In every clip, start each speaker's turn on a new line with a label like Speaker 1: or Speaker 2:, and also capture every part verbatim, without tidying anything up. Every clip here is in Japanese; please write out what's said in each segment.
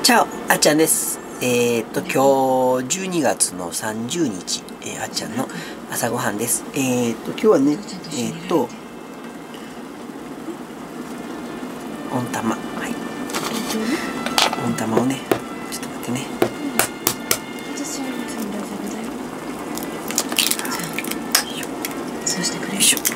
Speaker 1: チャオ、あっちゃんです。えー、っと、今日じゅうにがつのさんじゅうにち、えー、あっちゃんの朝ごはんです。えー、っと、今日はね、えー、っと、温玉、はい。温玉をね、ちょっと待ってね。
Speaker 2: そうしてくれる。
Speaker 1: よいしょ。はい。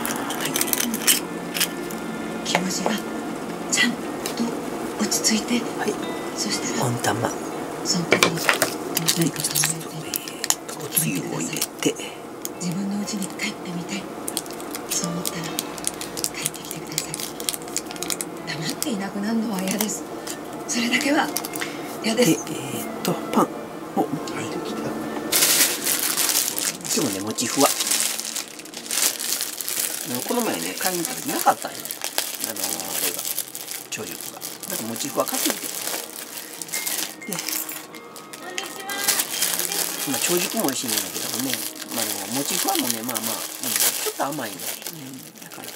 Speaker 2: 気持ちがちゃんと落ち着いて、
Speaker 1: はい。
Speaker 2: そしたら
Speaker 1: 温玉。
Speaker 2: その時に何か考えて、
Speaker 1: おつゆを入れて、
Speaker 2: 自分の家に帰ってみたい。そう思ったら帰ってきてください。黙っていなくなるのは嫌です。それだけは嫌です。
Speaker 1: で、えー、っと、パンを、はい、今日もね、もちふわ。この前ね、買いに行った時なかったんよ。あのー、あれが、長熟が。なんかもちふわ買ってきて。で、まあ、長熟も美味しいんだけどもね、まあ、あのもちふわもね、まあまあ、うん、ちょっと甘いね。うん、だから、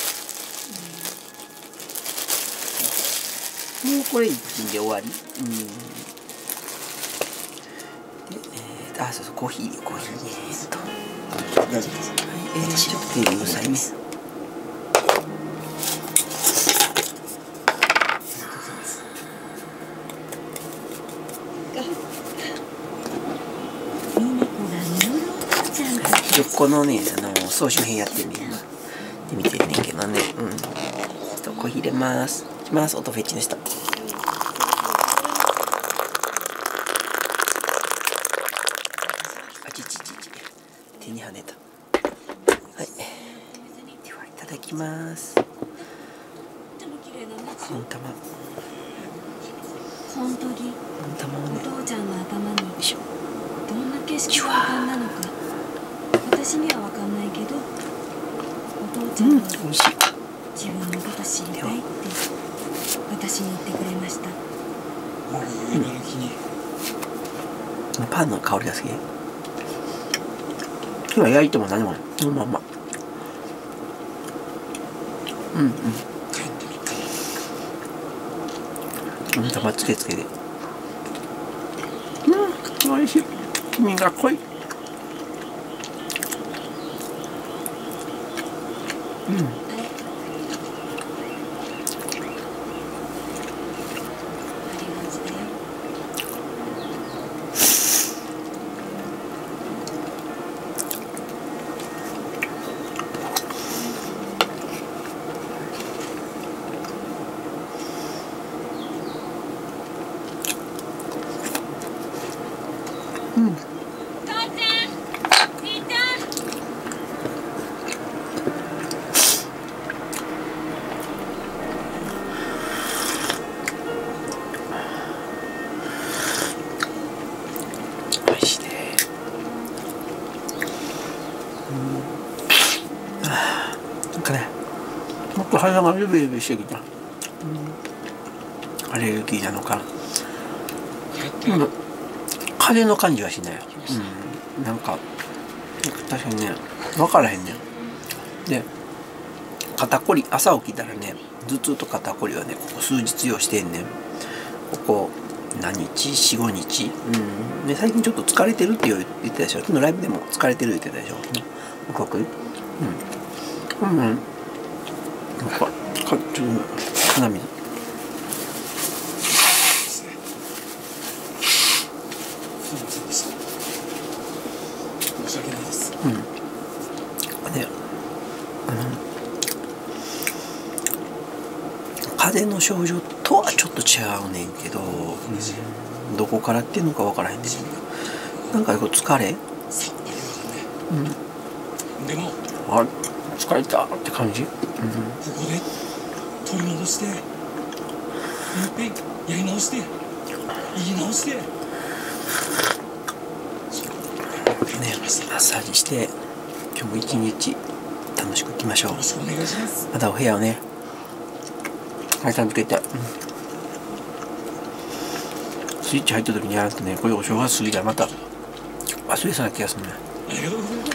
Speaker 1: うん、もうこれ一品で終わり。うん。で、えーと、あ、そうそう、コーヒー、コーヒー、えーっと。
Speaker 3: 大丈夫です。
Speaker 1: はい、えー、ちょっとテレビうるさいね。このね、あの総集編やってんねん今。で見てんねんけどね。うん。ちょっとコーヒー入れます。します。音フェッチの人。あちちちち。手に跳ねた。はい。では、いただきます。温玉。
Speaker 2: 本当に
Speaker 1: 温玉をね。
Speaker 2: お父ちゃんの頭に
Speaker 1: よいしょ。
Speaker 2: どんな景色が浮かんだのか私には分かんないけど、お父ちゃんは自分のこと知りたいって私に言ってくれました。
Speaker 3: もう今の日に
Speaker 1: パンの香りが好き。今焼いても何もない。そのまんま。うんうん。
Speaker 3: 帰ってみたい。
Speaker 1: 温玉つけつけで。うん、おいしい。黄身が濃い。うん。うん。美味しいね。うん。ああ、なんかね、もっと鼻がビビビビしてきた。うん、アレルギーなのか。うん、風邪の感じはしないよ。うん、なんか確かにね、分からへんねん。で、肩こり、朝起きたらね、頭痛と肩こりはね、ここ数日用してんねん。ここ何日 ?よん、ごにち。うん。で、最近ちょっと疲れてるって言ってたでしょ。昨日ライブでも疲れてる言ってたでしょ。おかくうん。うん。なんか、か、ちょっと、鼻水。
Speaker 3: 申し訳ないです。
Speaker 1: うん。で、あの、風邪の症状とはちょっと違うねんけど、うん、どこからっていうのか分からへんねんけど、なんかこう疲れ、
Speaker 3: さっぱりわかんない。
Speaker 1: うん、
Speaker 3: でも
Speaker 1: あ、疲れたって感じ、うん、
Speaker 3: ここで取り戻してもう一遍やり直して言い直してね、
Speaker 1: マッサージして今日も一日楽しくいきましょう。
Speaker 3: よろしくお願いします。
Speaker 1: またお部屋をね、階段つけて、うん、スイッチ入った時にやらんとね、これお正月過ぎたらまた忘れそうな気がするね。
Speaker 3: ありがとうございます。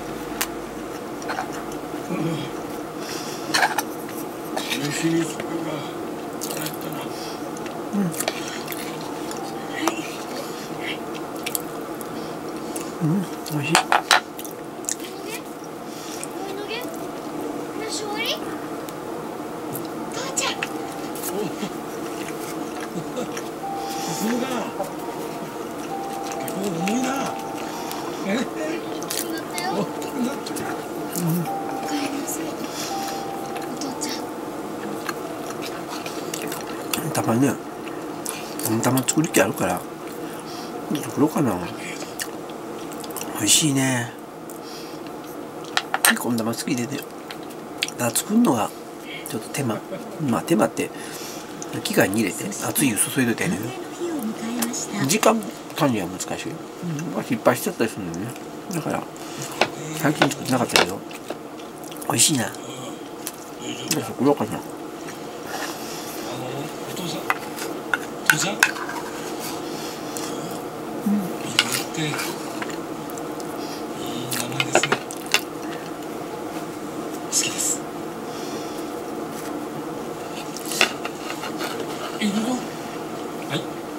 Speaker 3: うん、嬉しいそこが叶ったな。
Speaker 1: うん。 い。たまにね、たま作る気あるから作ろうかな。美味しいね。こん玉好きでね。だから作るのがちょっと手間。まあ手間って機械に入れて熱い湯注いどいてやねんけど、時間管理は難しい。うん、失敗しちゃったりするんだよね。だから最近作ってなかったけど美味しいな。作ろうかな。
Speaker 3: 父ちゃん、うん、っていい名前ですね。好きです。いいの？はい。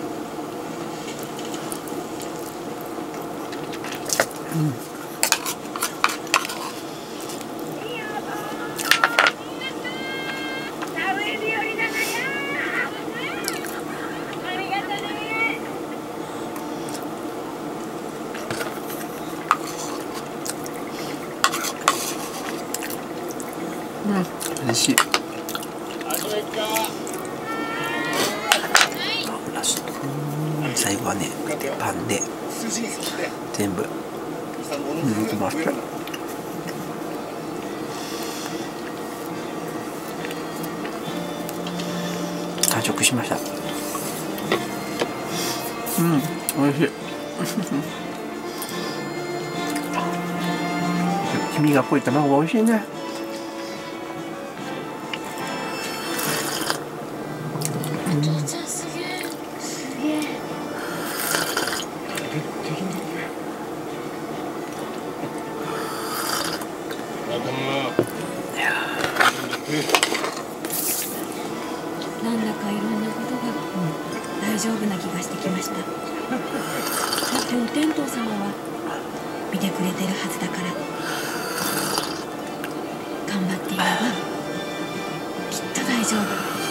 Speaker 1: うん。うん、美味しい。最後はね、パンで全部抜きました。完食しました。うん、美味しい。黄身が濃い卵が美味しいね。
Speaker 2: なんだかいろんなことが大丈夫な気がしてきました。だってお天道様は見てくれてるはずだから、頑張っていればきっと大丈夫。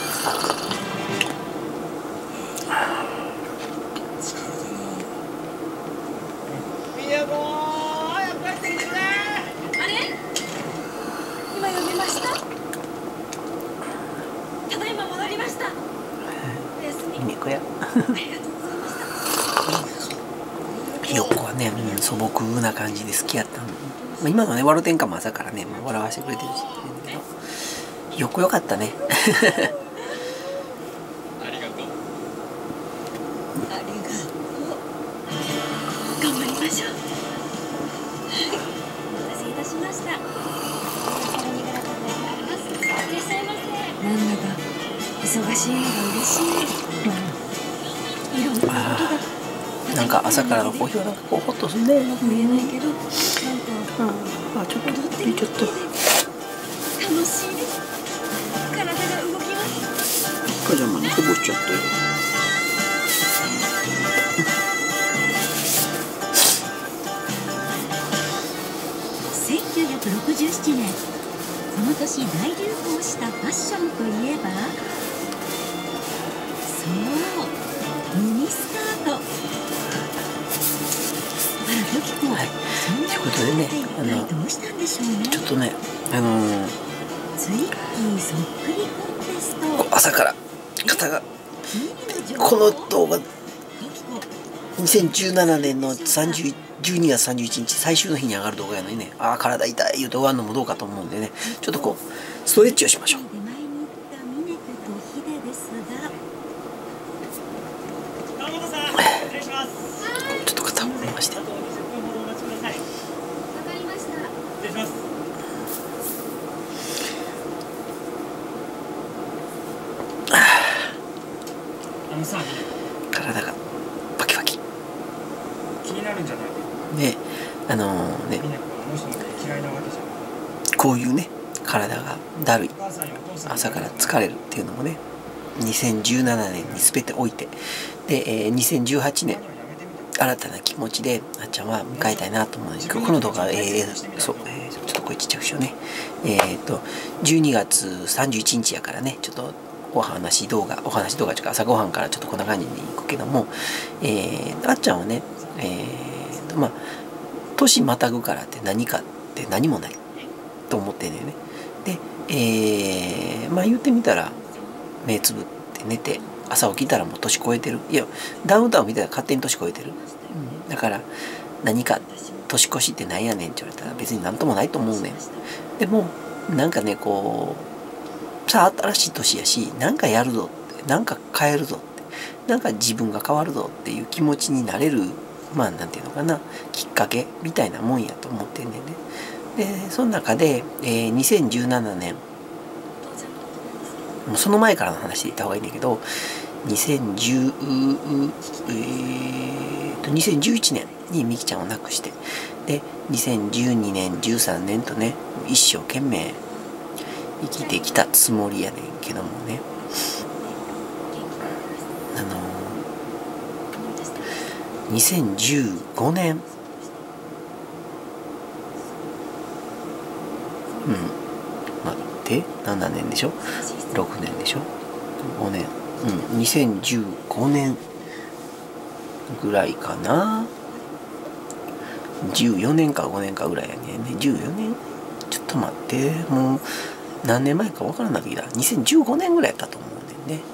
Speaker 3: みやぼー、早く帰ってきてくれ。
Speaker 2: あれ？今読みました。ただいま戻りました。おやすみ。
Speaker 1: 猫や。
Speaker 2: ありがとうございました。
Speaker 1: ひよっこはね、うん、素朴な感じで好きやったの。まあ、今のね、ワルテンカも朝からね、まあ、笑わせてくれてるし、けどひよっこよかったね。
Speaker 3: ありがとう。
Speaker 2: ありがとう。頑張りましょう。お待たせいたしました。なんだか忙しいのが嬉しい。いろんなことが。
Speaker 1: なんか朝からのコーヒーはなんかこうホッとするね。
Speaker 2: うまく言えないけど、なんか、
Speaker 1: うん、あ、ちょっと
Speaker 2: 踊って
Speaker 1: ちょっと
Speaker 2: 楽しいです。体が動きます。
Speaker 1: パジャマにこぼっちゃったよ。
Speaker 2: せんきゅうひゃくろくじゅうななねん、この年大流行したファッションといえば、そう、ミニスカート。あら、ドキコ、
Speaker 1: はい、
Speaker 2: そんな
Speaker 1: ということでね、あの
Speaker 2: どうしたんでしょうね。
Speaker 1: ちょっとね、あのー、
Speaker 2: ツイッキーそっくりコンテスト。
Speaker 1: 朝から方がこの動画にせんじゅうななねんのじゅうにがつさんじゅういちにち最終の日に上がる動画やのにね、ああ体痛い言うて終わるのもどうかと思うんでね、ちょっとこうストレッチをしましょう。ちょっと肩を回して。
Speaker 3: あのさ、
Speaker 1: 体がバキバキ。
Speaker 3: 気になるんじゃない？
Speaker 1: で、あのー、ね、
Speaker 3: みなこはあの人のこと嫌いなわけじゃん。
Speaker 1: こういうね、体がだるい、朝から疲れるっていうのもね、にせんじゅうななねんに全ておいて、で、えー、にせんじゅうはちねん新たな気持ちであっちゃんは迎えたいなと思うんですけど、この動画、えー、そう、えー、ちょっと声ちっちゃくしようね。えっとじゅうにがつさんじゅういちにちやからね、ちょっとお話動画お話動画というか朝ごはんからちょっとこんな感じにいくけども、えー、あっちゃんはね、えーとまあ年またぐからって何かって何もないと思ってんだよね。で、えー、まあ言ってみたら目つぶって寝て朝起きたらもう年越えてる。いやダウンタウン見たら勝手に年越えてる、うん、だから何か年越しってなんやねんって言われたら別になんともないと思うねん。でもなんかねこうさあ新しい年やしなんかやるぞってなんか変えるぞってなんか自分が変わるぞっていう気持ちになれる、まあなんていうのかな、きっかけみたいなもんやと思ってんねんね。でその中で、えー、にせんじゅうななねん、もうその前からの話で言った方がいいんだけど、にせんじゅう、えー、とにせんじゅういちねんにみきちゃんを亡くして、でにせんじゅうにねんじゅうさんねんとね一生懸命生きてきたつもりやねんけどもね、あのー、にせんじゅうごねん、うん待ってななねんでしょ、ろくねんでしょ、ごねん、うん、にせんじゅうごねんぐらいかな、じゅうよねんかごねんかぐらいやねんね。じゅうよねん、ちょっと待って、もう何年前か分からなきゃいいな、にせんじゅうごねんぐらいやったと思うねんね。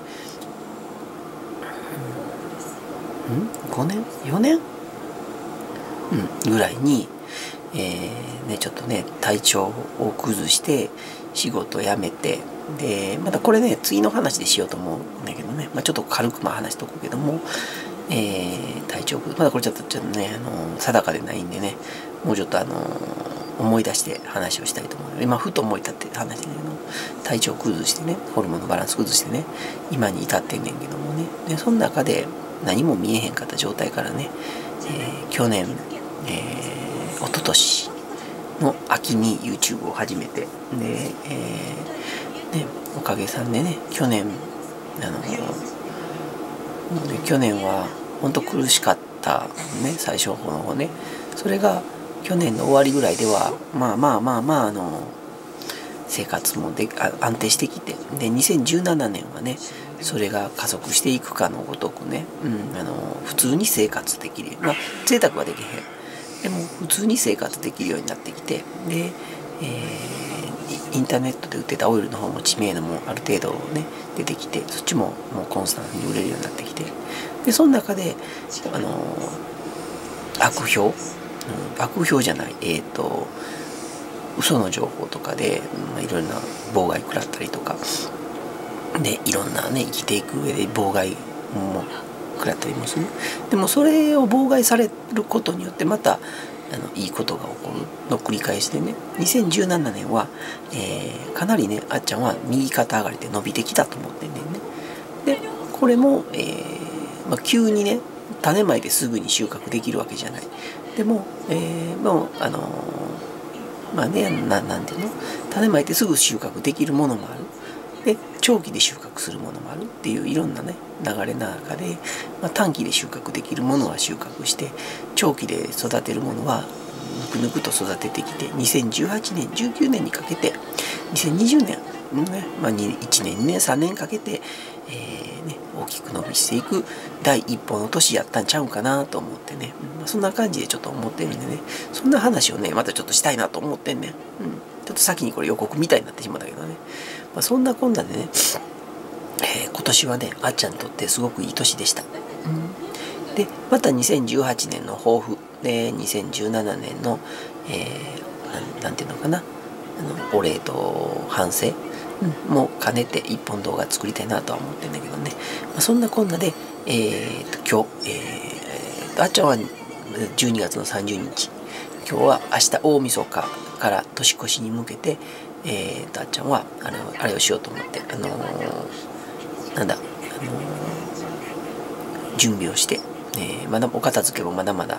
Speaker 1: うん、ごねんよねん、うん、ぐらいに、えーね、ちょっとね体調を崩して仕事辞めて、でまたこれね次の話でしようと思うんだけどね、まあ、ちょっと軽くまあ話しとくけども、えー、体調まだこれちょっとちょっとねあの定かでないんでね、もうちょっとあの思い出して話をしたいと思う。今ふと思い立って話だけど、体調崩してね、ホルモンのバランス崩してね今に至ってんねんけどもね、でその中で何も見えへんかった状態からね、えー、去年、えー、一昨年の秋に YouTube を始めて、で、えーね、おかげさんでね去年あので去年は本当苦しかったね、最初の方ね。それが去年の終わりぐらいではまあまあまあまああの生活もで安定してきて、でにせんじゅうななねんはねそれが加速していくかのごとくね、うん、あの普通に生活できる、まあ贅沢はできへん、でも普通に生活できるようになってきて、で、えー、インターネットで売ってたオイルの方も知名度もある程度ね出てきて、そっちももうコンスタントに売れるようになってきて、でその中であの悪評、うん、悪評じゃないえっ、ー、と嘘の情報とかで、まあ、いろんな妨害食らったりとかで、いろんなね生きていく上で妨害も食らったりもする。でもそれを妨害されることによってまたあのいいことが起こるの繰り返しでね、にせんじゅうななねんは、えー、かなりねあっちゃんは右肩上がりで伸びてきたと思ってんねんね。でこれも、えーまあ、急にね種まいてすぐに収穫できるわけじゃない。でも、えー、もうあのー、まあねななんていうの、種まいてすぐ収穫できるものもある。で長期で収穫するものもあるっていういろんなね流れの中で、まあ、短期で収穫できるものは収穫して、長期で育てるものはぬくぬくと育ててきて、にせんじゅうはちねんじゅうきゅうねんにかけてにせんにじゅうねん、ねまあ、いちねんにねんさんねんかけて、えーね、大きく伸びしていく第一歩の年やったんちゃうんかなと思ってね、まあ、そんな感じでちょっと思ってるんでね、そんな話をねまたちょっとしたいなと思ってんねん、うん、ちょっと先にこれ予告みたいになってしまったけどね、まあ、そんなこんなでね、えー、今年はねあっちゃんにとってすごくいい年でした、うん、でまたにせんじゅうはちねんの抱負でにせんじゅうななねんの、えー、な, なんていうのかなあのお礼と反省、うん、も兼ねて一本動画作りたいなとは思ってるんだけどね、まあ、そんなこんなで、えー、と今日、えー、とあっちゃんはじゅうにがつのさんじゅうにち、今日は明日大晦日から年越しに向けて、えー、とあっちゃんはあれをあれをしようと思って、あのー、なんだ、あのー、準備をして、えー、まだお片付けもまだまだ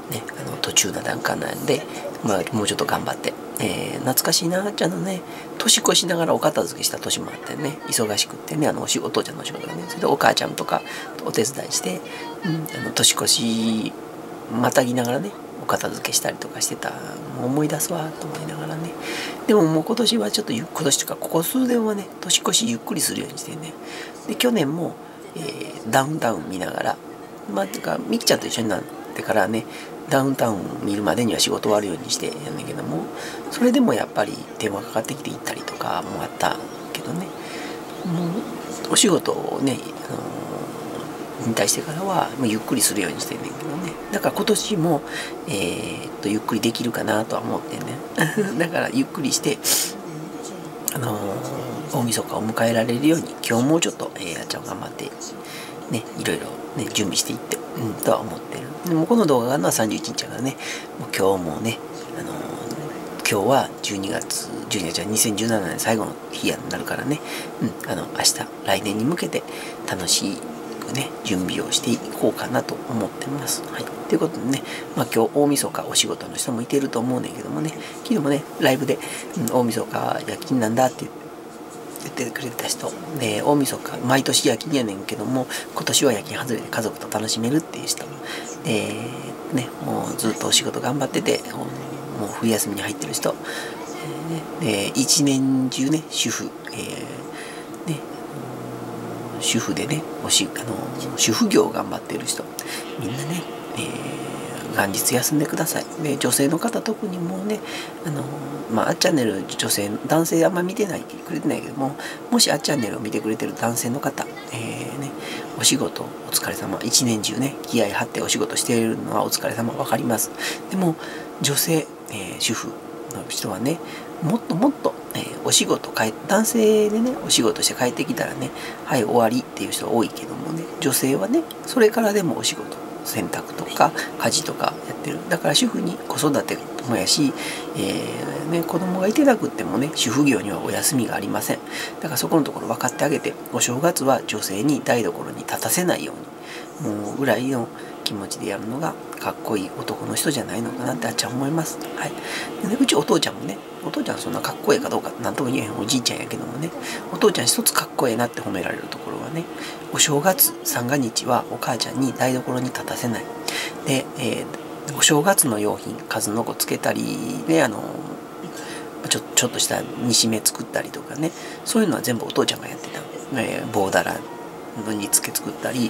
Speaker 1: ね、あの途中な段階なんで、まあ、もうちょっと頑張って、えー、懐かしいなあっちゃんのね、年越しながらお片付けした年もあってね、忙しくってね、あのお仕事、お父ちゃんのお仕事がね、それでお母ちゃんとかお手伝いして、うん、あの年越しまたぎながらね、お片付けしたりとかしてた、もう思い出すわと思いながらね。でももう今年はちょっと今年とかここ数年はね、年越しゆっくりするようにしてね。で去年も、えー、ダウンタウン見ながら、まあてかみきちゃんと一緒になってからね、ダウンタウン見るまでには仕事終わるようにしてやんねんけども、それでもやっぱり電話かかってきて行ったりとかもあったけどね、もうお仕事をね、あのー、引退してからはもうゆっくりするようにしてんねんけどね。だから今年も、えー、っとゆっくりできるかなとは思ってねだからゆっくりしてあのー、大晦日を迎えられるように今日もうちょっと、えー、あっちゃん頑張ってね、いろいろね準備していって、うん、とは思ってる。でもこの動画があるのはさんじゅういちにちだからね、もう今日もね、あのー、今日はじゅうにがつじゅうにがつじゃにせんじゅうななねん最後の日になるからね、うん、あの明日来年に向けて楽しいね、準備をしていこうかなと思ってます。はい。ということでね、まあ今日大晦日お仕事の人もいてると思うねんけどもね、昨日もね、ライブで、うん、大晦日夜勤なんだって言ってくれてた人、で、大晦日、毎年夜勤やねんけども、今年は夜勤外れで家族と楽しめるっていう人、で、ね、もうずっとお仕事頑張ってて、もう冬休みに入ってる人、えーね、で、一年中ね、主婦、えーね、主婦でね、おしあの主婦業を頑張っている人、みんなね、えー、元日休んでください。で、女性の方特にもうね、あのまあ、あっチャンネル女性、男性あんま見てないくれてないけども、もしあっチャンネルを見てくれてる男性の方、えーね、お仕事お疲れ様、一年中ね、気合い張ってお仕事しているのはお疲れ様、わかります。でも、女性、えー、主婦の人はね、もっともっと、えー、お仕事帰男性でねお仕事して帰ってきたらね、はい終わりっていう人多いけどもね、女性はねそれからでもお仕事、洗濯とか家事とかやってる。だから主婦に子育てもやし、えーね、子供がいてなくってもね主婦業にはお休みがありません。だからそこのところ分かってあげて、お正月は女性に台所に立たせないように、もうぐらいの気持ちでやるのがかっこいい男の人じゃないのかなってあっちゃん思います。はい。でね、うちお父ちゃんもね、お父ちゃんそんなかっこええかどうかなんとも言えへんおじいちゃんやけどもね、お父ちゃん一つかっこええなって褒められるところはね、お正月三が日はお母ちゃんに台所に立たせない。で、えー、お正月の用品、数の子つけたりね、あのちょちょっとした煮しめ作ったりとかね、そういうのは全部お父ちゃんがやってた。えー、棒だらの煮つけ作ったり。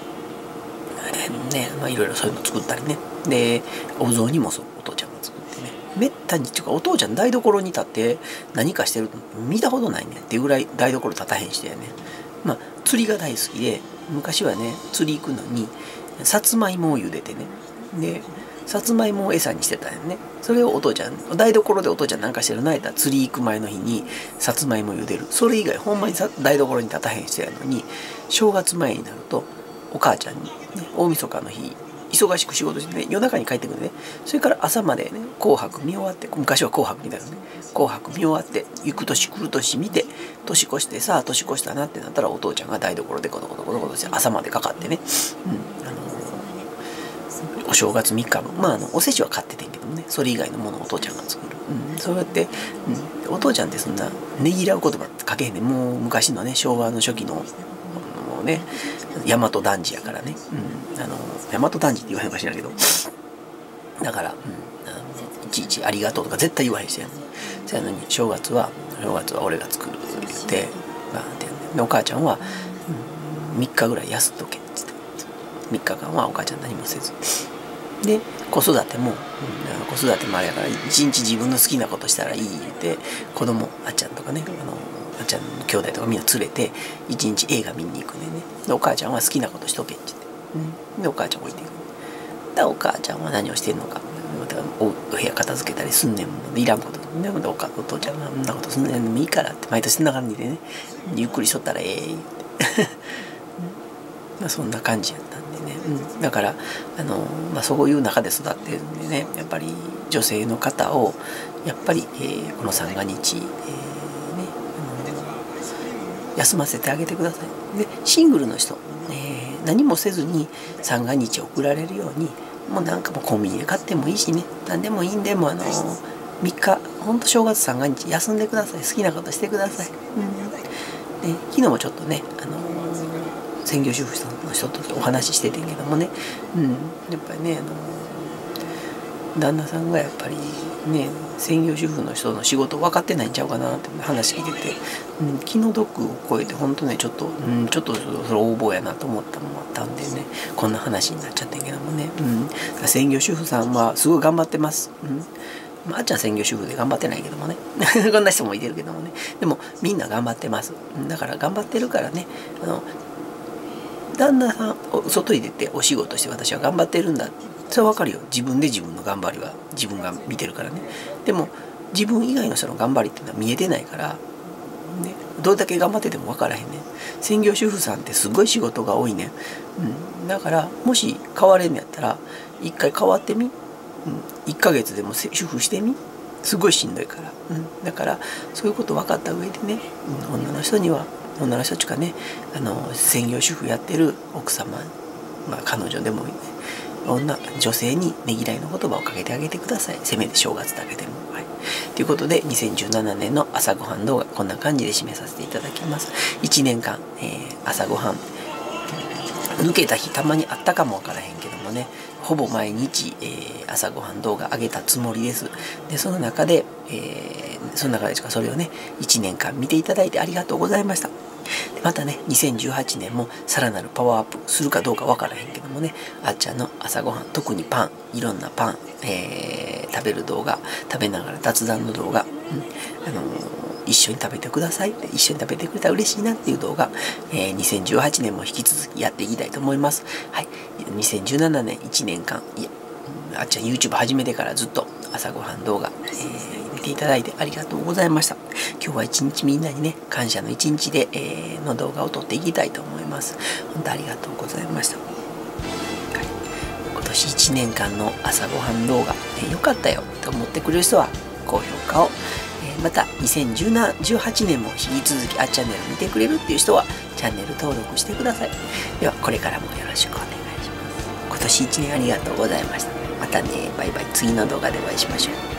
Speaker 1: ね、まあいろいろそういうの作ったりね。で、お雑煮もそう、お父ちゃんが作ってね。めったにっていうか、お父ちゃん台所に立って何かしてるの見たことないねっていうぐらい台所立たへんしてやね。まあ釣りが大好きで、昔はね釣り行くのにさつまいもを茹でてね、でさつまいもを餌にしてたんよね。それをお父ちゃん、台所でお父ちゃんなんかしてるなやったら釣り行く前の日にさつまいも茹でる。それ以外ほんまにさ台所に立たへんしてやのに、正月前になるとお母ちゃんに、ね、大晦日の日忙しく仕事してね、夜中に帰ってくるね。それから朝までね紅白見終わって、昔は紅白みたいなね、紅白見終わって行く年来る年見て、年越してさあ年越したなってなったらお父ちゃんが台所でコトコトコトコトして朝までかかってね、うん、あのー、お正月みっかぶん、まああのおせちは買っててんけどもね、それ以外のものをお父ちゃんが作る、うん、そうやって、うん、お父ちゃんってそんなねぎらう言葉って書けへんねん。もう昔のね昭和の初期のもうね大和男児やからね、うん、あの大和男児って言わへんかしらんけど、だから、うん、あのいちいちありがとうとか絶対言わへんしやねん。そやのに正月は正月は俺が作るって言って、まあ、でお母ちゃんは、うん、みっかぐらい休っとけって言ってみっかかんはお母ちゃん何もせずで、子育ても、うん、子育てもあれやから一日自分の好きなことしたらいいって子供あっちゃんとかね、あのあっちゃんの兄弟とかみんな連れて一日映画見に行くねんね。でお母ちゃんは好きなことしとけって言って、うん、でお母ちゃん置いていく。でお母ちゃんは何をしてんのか、お部屋片付けたりすんねんもん、いらんことでもお父ちゃんがそんなことすんねんでもいいからって毎年そんな感じでね、ゆっくりしとったらええ言ってまあそんな感じやったんでね、うん、だからあの、まあ、そういう中で育ってるんでね、やっぱり女性の方をやっぱり、えー、この三が日、えーね、あの休ませてあげてください。でシングルの人、えー、何もせずに三が日を送られるようにもうなんかもうコンビニで買ってもいいしね、何でもいいんで、もうあのみっかほんと正月三が日休んでください。好きなことしてください。うん、で昨日もちょっとね、あの専業主婦さんの人とお話ししててんけどもね、うん、やっぱりね、あの旦那さんがやっぱりね、専業主婦の人の仕事分かってないんちゃうかなって話聞いてて、うん、気の毒を超えて本当ね、ちょっと、うん、ちょっとそれ横暴やなと思ったのもあったんでね、こんな話になっちゃってんけどもね、うん、専業主婦さんはすごい頑張ってます。うんまあ、あっちゃん専業主婦で頑張ってないけどもねこんな人もいてるけどもね、でもみんな頑張ってます。だから頑張ってるからね、あの旦那さん外に出てお仕事して私は頑張ってるんだ、それは分かるよ。自分で自分の頑張りは自分が見てるからね。でも自分以外の人の頑張りっていうのは見えてないから、ね、どれだけ頑張ってても分からへんねん。専業主婦さんってすごい仕事が多いねん、うん、だからもし変われんのやったら一回変わってみ、うん、いっかげつでも主婦してみ、すごいしんどいから、うん、だからそういうこと分かった上でね、うん、女の人には女の人っていうかね、あの専業主婦やってる奥様、まあ、彼女でもいいね、女女性にねぎらいの言葉をかけてあげてください。せめて正月だけでも。はい、ということでにせんじゅうななねんの朝ごはん動画こんな感じで締めさせていただきます。いちねんかん、えー、朝ごはん抜けた日たまにあったかもわからへんけどもね、ほぼ毎日、えー、朝ごはん動画上げたつもりです。でその中で、えー、その中でしかそれをねいちねんかん見ていただいてありがとうございました。またねにせんじゅうはちねんもさらなるパワーアップするかどうかわからへんけどもね、あっちゃんの朝ごはん、特にパン、いろんなパン、えー、食べる動画、食べながら雑談の動画、うんあのー、一緒に食べてくださいって、一緒に食べてくれたら嬉しいなっていう動画、えー、にせんじゅうはちねんも引き続きやっていきたいと思います。はい、にせんじゅうななねんいちねんかん、いやあっちゃん YouTube 始めてからずっと朝ごはん動画、えー、見ていただいてありがとうございました。今日は一日みんなにね感謝の一日で、えー、の動画を撮っていきたいと思います。本当ありがとうございました。はい、今年いちねんかんの朝ごはん動画、えー、よかったよと思ってくれる人は高評価を、えー、またにせんじゅうはちねんも引き続きあっチャンネル見てくれるっていう人はチャンネル登録してください。ではこれからもよろしくお願いします。今年いちねんありがとうございました。またね、バイバイ。次の動画でお会いしましょう。